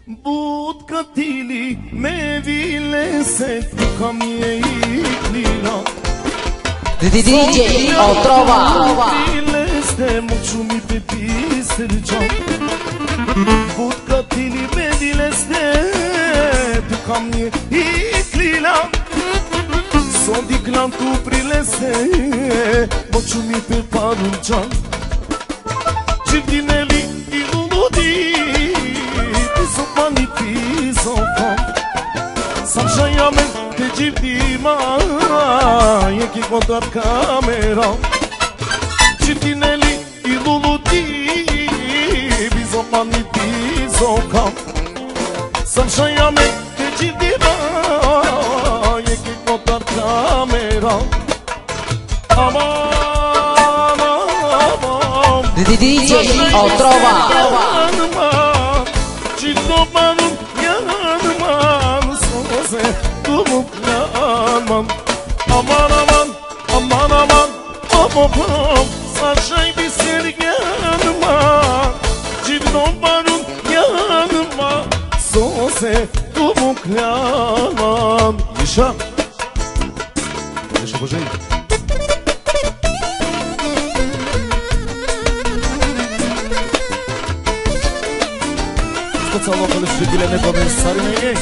Budka tili me vile se tu kam je iklina DJ Otrova Vile ste moću mi pepi srđan Budka tili me vile ste tu kam je iklina Sondi klan tu prilese moću mi peparunčan Čivdineli i ludi Zopani ti zopam Sam šajame te čivdima Jeki kontar kamera Čivdineli i ludi Zopani ti zopam Sam šajame te čivdima Jeki kontar kamera Aman, aman DJ Otrova Çitomanın yanman Soze dumuklanman Aman aman aman aman Aman saçay bir serganma Çitomanın yanma Soze dumuklanman Yaşa Yaşa bacayı Специално колесителя не бъде сарини.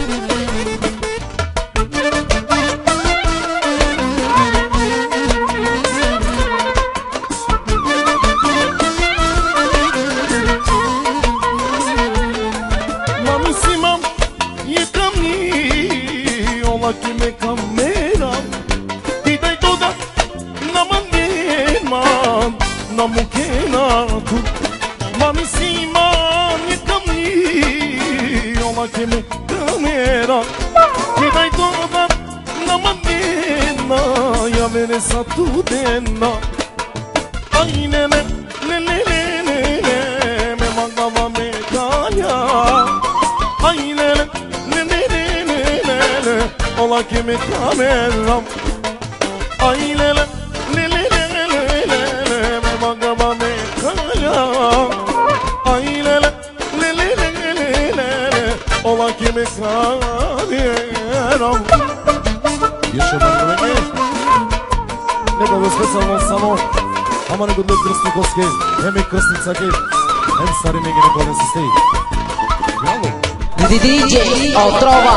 Mami si mam je kamni, ola kime kamera. Ti daj toga naman man, namukenatu. Mami si mam je kamni. Ola keme kamera Mi daj toga na manena Ja mene sa tu dena Aj nene, nene, nene, nene Me magava me kanja Aj nene, nene, nene, nene Ola keme kamera Aj nene, nene, nene, nene Me magava me kanja Aj nene Ola kime kameram Jeszcze bardzo mnie Не да специално само Ама не го да кръстниковски Еми кръстницаки Ем стари ми ги не бъден си стей Браво DJ Otrova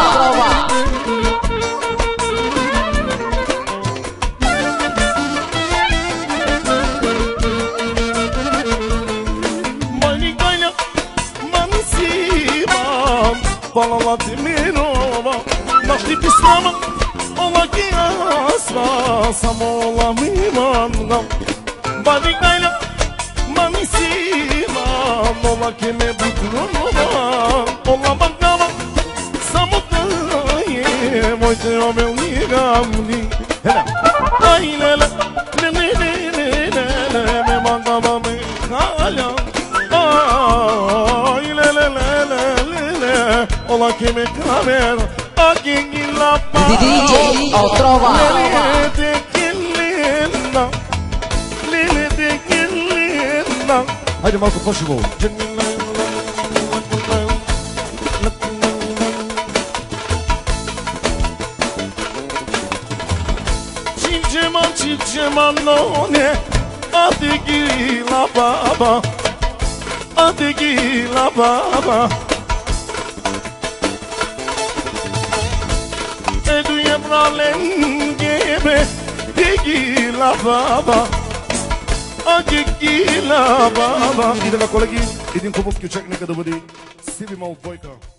Balala timirova Našli pismama Ola ki asra Samo ola mimanga Bani gajla Mami sima Ola ki me butrova Ola bagava Samo daje Mojte ome unigavni Aj lele Lele lele lele Me bagava me kalja Aj lele lele Ola kime kamera Agengi la pa DJ Otrova Lele de kelena Lele de kelena Hajde malko pošivo Çivceman none Adegi la baba Adegi la baba Lengebe Tegila baba Agegila baba Idem na kolegi Idem kubuk küçük ne kadar bu değil Sivi mal boyka